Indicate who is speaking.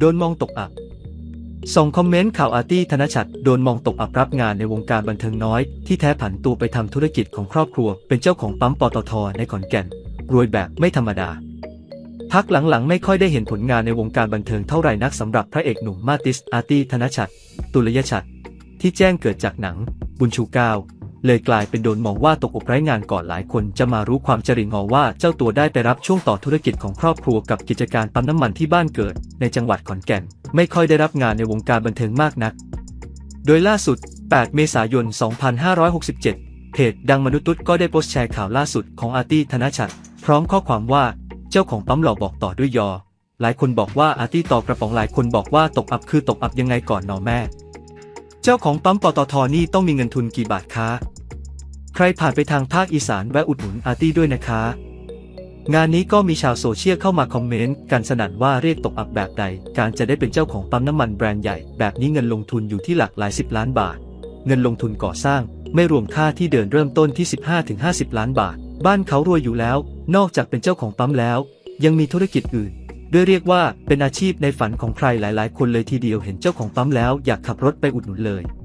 Speaker 1: โดนมองตกอับส่งคอมเมนต์ข่าวอาร์ตี้ธนชัดโดนมองตกอับรับงานในวงการบันเทิงน้อยที่แท้ผันตัวไปทำธุรกิจของครอบครัวเป็นเจ้าของปั๊มปตท.ในขอนแก่นรวยแบบไม่ธรรมดาพักหลังๆไม่ค่อยได้เห็นผลงานในวงการบันเทิงเท่าไหร่นักสำหรับพระเอกหนุ่มมาติสอาร์ตี้ธนชัดตุลยชัดที่แจ้งเกิดจากหนังบุญชูเก้าเลยกลายเป็นโดนมองว่าตกอกไร้งานก่อนหลายคนจะมารู้ความจริงว่าเจ้าตัวได้ไปรับช่วงต่อธุรกิจของครอบครัวกับกิจการปั๊มน้ำมันที่บ้านเกิดในจังหวัดขอนแก่นไม่ค่อยได้รับงานในวงการบันเทิงมากนักโดยล่าสุด8 เมษายน 2567เพจดังมนุษย์ตุ๊ดก็ได้โพสต์แชร์ข่าวล่าสุดของอาร์ตี้ธนชัดพร้อมข้อความว่าเจ้าของปั๊มหล่อบอกต่อด้วยยอหลายคนบอกว่าอาร์ตี้ต่อกระป๋องหลายคนบอกว่าตกอับคือตกอับยังไงก่อนหนอแม่เจ้าของปั๊มปตท.นี่ต้องมีเงินทุนกี่บาทคะใครผ่านไปทางภาคอีสานแวะอุดหนุนอาร์ตี้ด้วยนะคะงานนี้ก็มีชาวโซเชียลเข้ามาคอมเมนต์กันสนั่นว่าเรียกตกอับแบบใดการจะได้เป็นเจ้าของปั๊มน้ำมันแบรนด์ใหญ่แบบนี้เงินลงทุนอยู่ที่หลักหลาย10 ล้านบาทเงินลงทุนก่อสร้างไม่รวมค่าที่เดินเริ่มต้นที่ 15-50 ล้านบาทบ้านเขารวยอยู่แล้วนอกจากเป็นเจ้าของปั๊มแล้วยังมีธุรกิจอื่นด้วยเรียกว่าเป็นอาชีพในฝันของใครหลายๆคนเลยทีเดียวเห็นเจ้าของปั๊มแล้วอยากขับรถไปอุดหนุนเลย